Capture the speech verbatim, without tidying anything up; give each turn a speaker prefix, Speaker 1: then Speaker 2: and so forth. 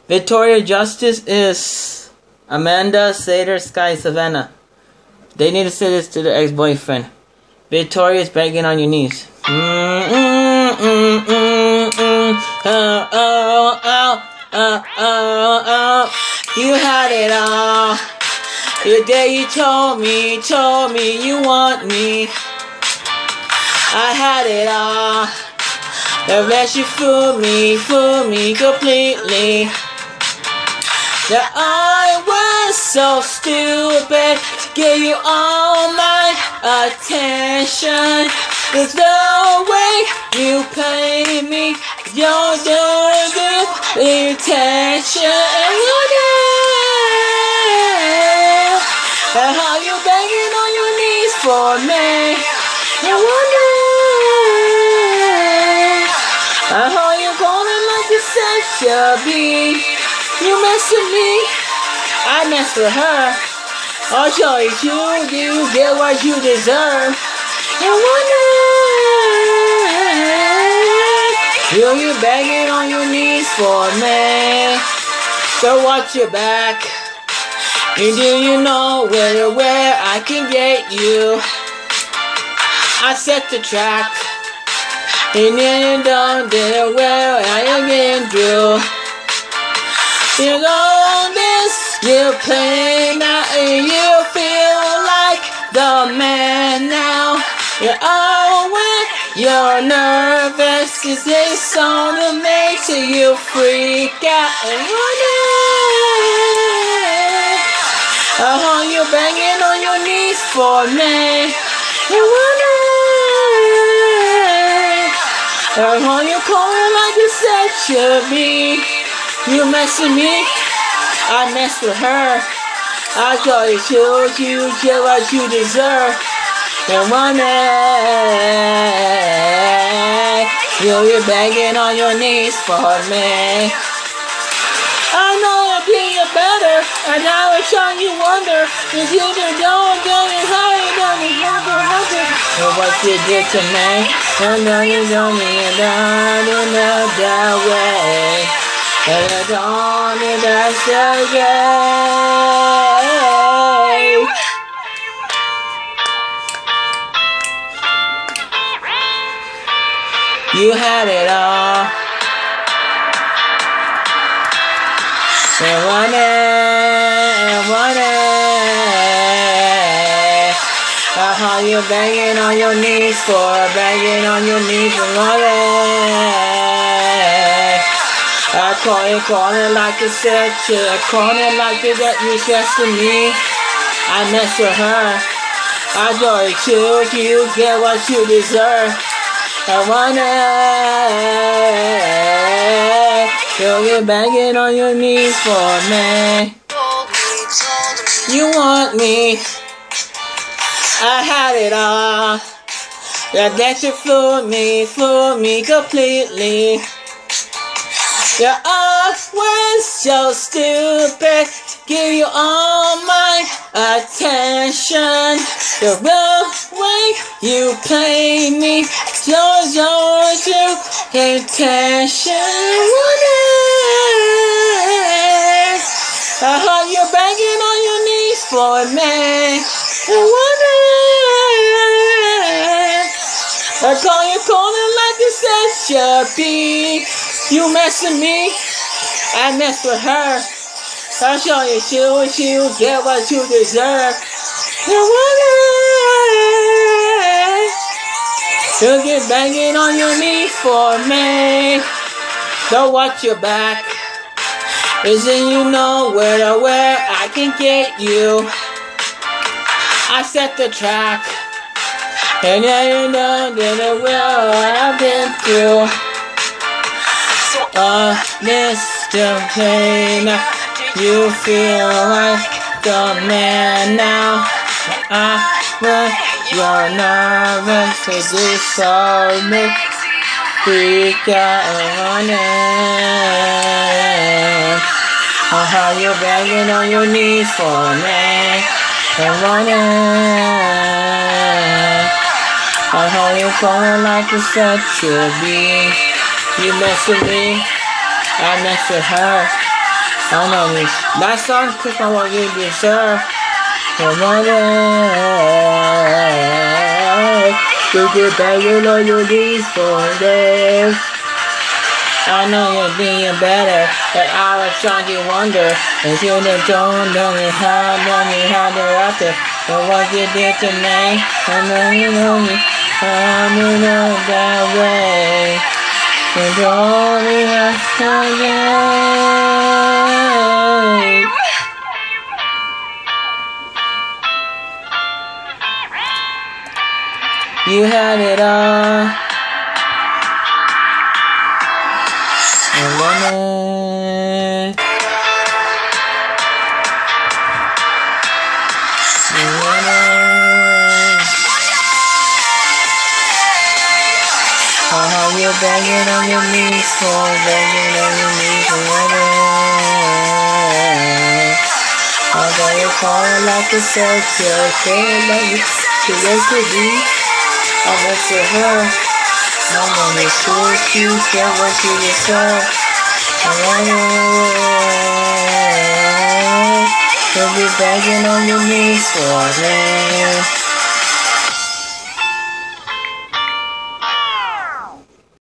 Speaker 1: Victoria Justice is Amanda Sater Sky Savannah. They need to say this to their ex-boyfriend. Victoria is begging on your knees. Mm, mm, mm, mm, mm. Oh, oh, oh, oh, oh, oh. You had it all. The day you told me, told me you want me. I had it all. The rest you fooled me, fooled me completely. That I was so stupid to give you all my attention. There's no way you pay me. You're doing good attention. And how you begging on your knees for me? I wonder. And how you calling like you said you'll be. You mess with me, I mess with her. I'll show you, you get what you deserve. And one day, you you begging on your knees for me. So watch your back. And do you know where where I can get you? I set the track. And then you don't know where I am getting through. You know this, you play now, and you feel like the man now. You're always, you're nervous, cause it's song to make till you freak out and run it. Oh, you're banging on your knees for me, and run it. Oh, you're calling like you said should be. You mess with me, I mess with her. I call you choose, you get what you deserve. And one day, you're begging on your knees for me. I know I'll be you better, and now it's on you wonder. If you don't go and hide, don't you nothing. But what you did to me, and now you don't need another way. And I don't need that again. You had it all. And one day, and one day. Uh-huh, you're banging on your knees for, banging on your knees for one day. I call you, calling like you said you, calling like you got you just to me. I mess with her. I do it too, you get what you deserve. I wanna, you're banging on your knees for me. You want me. I had it all. Yeah, that you fooled me, fooled me completely. You're always so stupid to give you all my attention. The real way you play me shows your true intention. I heard you begging on your knees for me. I wonder. I call you calling like you said should be. You mess with me, I mess with her. I'll show you, you, you get what you deserve. You get banging on your knees for me. Don't watch your back. Isn't you know where to where I can get you? I set the track. And yeah, you know that it will I've been through. Uh, Mister Pain, you feel like the man now. I when you're nervous to do so make freak out and running. Uh, how you begging on your knees for me and running. Uh, how you calling like you said to be. You mess with me, I mess with her. I know me. That song, Chris my what you deserve. You get begging on your knees for this. I know you're being better, but I was trying to wonder if you don't know me how, know me how to rock it. But what you did to me, I know you know me, I know know that way. You don't even forget. You had it all. And then it, and then it, how you begging on your knees for, begging on your knees and then it, although you calling like a soldier, feeling like you, you like to be, I'm up to her. No one is sure if you get what you deserve. And you'll be begging on your knees for me.